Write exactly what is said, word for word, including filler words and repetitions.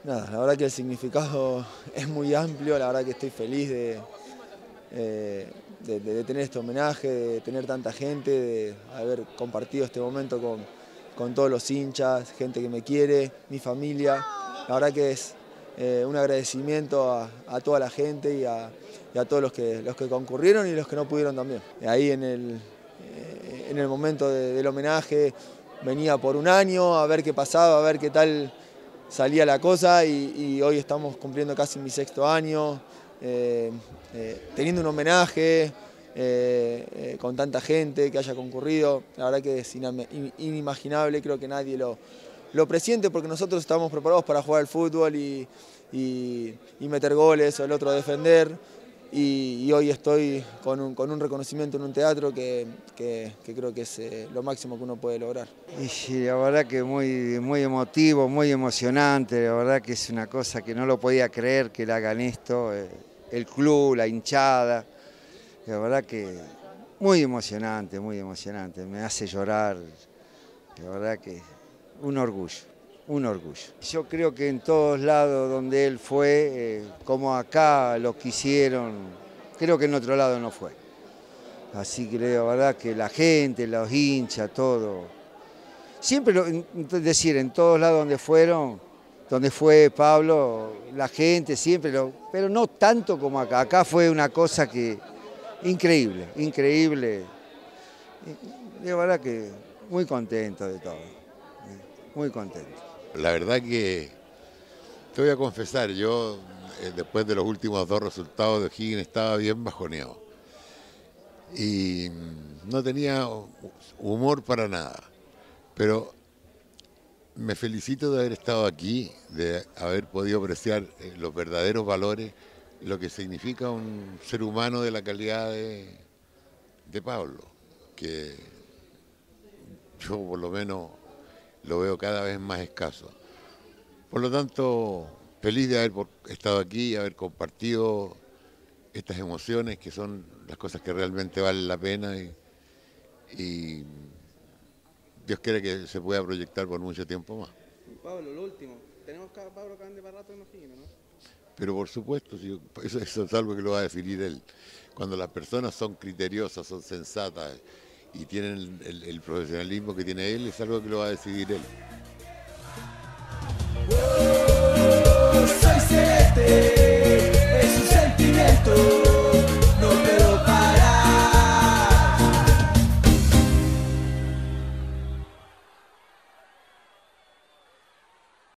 Nada, la verdad que el significado es muy amplio, la verdad que estoy feliz de, eh, de, de tener este homenaje, de tener tanta gente, de haber compartido este momento con, con todos los hinchas, gente que me quiere, mi familia. La verdad que es eh, un agradecimiento a, a toda la gente y a, y a todos los que, los que concurrieron y los que no pudieron también. Ahí en el, eh, en el momento de, del homenaje venía por un año a ver qué pasaba, a ver qué tal salía la cosa y, y hoy estamos cumpliendo casi mi sexto año, eh, eh, teniendo un homenaje eh, eh, con tanta gente que haya concurrido. La verdad que es inimaginable, creo que nadie lo, lo presiente porque nosotros estamos preparados para jugar al fútbol y, y, y meter goles, o el otro defender. Y, y hoy estoy con un, con un reconocimiento en un teatro que, que, que creo que es eh, lo máximo que uno puede lograr. Y la verdad que muy, muy emotivo, muy emocionante, la verdad que es una cosa que no lo podía creer que le hagan esto, eh, el club, la hinchada, la verdad que muy emocionante, muy emocionante, me hace llorar, la verdad que un orgullo. Un orgullo. Yo creo que en todos lados donde él fue, eh, como acá lo quisieron, creo que en otro lado no fue. Así que la verdad que la gente, los hinchas, todo. Siempre, lo, es decir, en todos lados donde fueron, donde fue Pablo, la gente siempre, lo, pero no tanto como acá. Acá fue una cosa que increíble, increíble. Y la verdad que muy contento de todo, muy contento. La verdad que te voy a confesar, yo eh, después de los últimos dos resultados de O'Higgins estaba bien bajoneado y no tenía humor para nada, pero me felicito de haber estado aquí, de haber podido apreciar los verdaderos valores, lo que significa un ser humano de la calidad de, de Pablo, que yo por lo menos lo veo cada vez más escaso. Por lo tanto, feliz de haber estado aquí y haber compartido estas emociones que son las cosas que realmente valen la pena y, y Dios quiere que se pueda proyectar por mucho tiempo más. Pablo, lo último, tenemos a Pablo Cande para rato en O'Higgins, ¿no? Pero por supuesto, eso, eso es algo que lo va a definir él. Cuando las personas son criteriosas, son sensatas y tienen el, el profesionalismo que tiene él, es algo que lo va a decidir él. Oh, soy celeste, es un sentimiento.